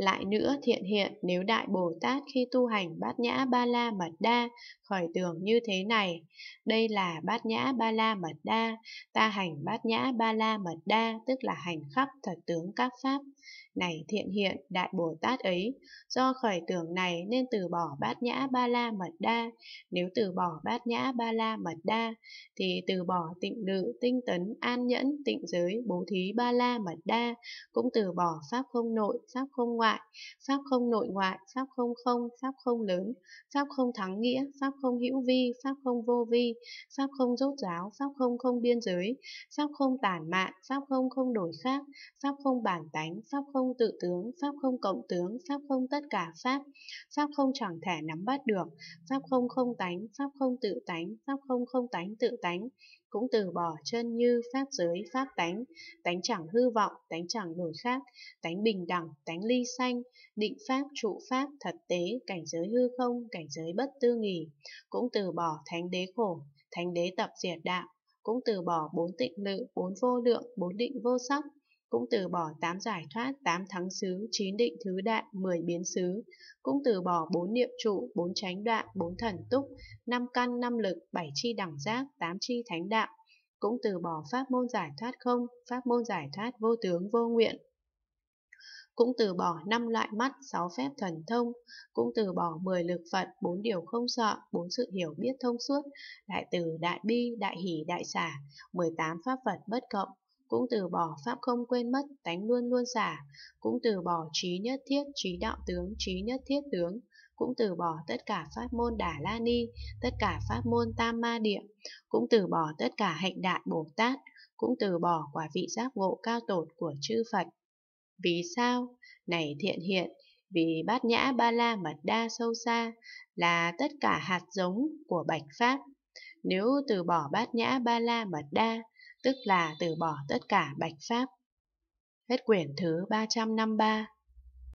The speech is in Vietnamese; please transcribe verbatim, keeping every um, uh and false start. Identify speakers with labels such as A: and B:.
A: Lại nữa thiện hiện, nếu Đại Bồ Tát khi tu hành Bát Nhã Ba La Mật Đa khởi tưởng như thế này: đây là Bát Nhã Ba La Mật Đa, ta hành Bát Nhã Ba La Mật Đa, tức là hành khắp thật tướng các pháp. Này thiện hiện, Đại Bồ Tát ấy, do khởi tưởng này nên từ bỏ Bát Nhã Ba La Mật Đa. Nếu từ bỏ Bát Nhã Ba La Mật Đa, thì từ bỏ tịnh lự, tinh tấn, an nhẫn, tịnh giới, bố thí Ba La Mật Đa, cũng từ bỏ pháp không nội, pháp không ngoại, pháp không nội ngoại, pháp không không, pháp không lớn, pháp không thắng nghĩa, pháp không hữu vi, pháp không vô vi, pháp không rốt ráo, pháp không không biên giới, pháp không tản mạn, pháp không không đổi khác, pháp không bản tánh, pháp không tự tướng, pháp không cộng tướng, pháp không tất cả pháp, pháp không chẳng thể nắm bắt được, pháp không không tánh, pháp không tự tánh, pháp không không tánh tự tánh, cũng từ bỏ chân như, pháp giới, pháp tánh, tánh chẳng hư vọng, tánh chẳng đổi khác, tánh bình đẳng, tánh ly sanh, định pháp, trụ pháp, thật tế, cảnh giới hư không, cảnh giới bất tư nghì, cũng từ bỏ thánh đế khổ, thánh đế tập diệt đạo, cũng từ bỏ bốn tịnh lự, bốn vô lượng, bốn định vô sắc, cũng từ bỏ tám giải thoát, tám thắng xứ, chín định thứ đại, mười biến xứ, cũng từ bỏ bốn niệm trụ, bốn chánh đoạn, bốn thần túc, năm căn, năm lực, bảy chi đẳng giác, tám chi thánh đạo, cũng từ bỏ pháp môn giải thoát không, pháp môn giải thoát vô tướng vô nguyện, cũng từ bỏ năm loại mắt, sáu phép thần thông, cũng từ bỏ mười lực Phật, bốn điều không sợ, bốn sự hiểu biết thông suốt, đại từ, đại bi, đại hỷ, đại xả, mười tám pháp Phật bất cộng, cũng từ bỏ pháp không quên mất, tánh luôn luôn xả, cũng từ bỏ trí nhất thiết, trí đạo tướng, trí nhất thiết tướng, cũng từ bỏ tất cả pháp môn Đà La Ni, tất cả pháp môn Tam Ma Địa, cũng từ bỏ tất cả hạnh đại Bồ Tát, cũng từ bỏ quả vị giác ngộ cao tột của chư Phật. Vì sao? Này thiện hiện, vì Bát Nhã Ba La Mật Đa sâu xa là tất cả hạt giống của bạch pháp. Nếu từ bỏ Bát Nhã Ba La Mật Đa, tức là từ bỏ tất cả bạch pháp. Hết quyển thứ ba trăm năm mươi ba.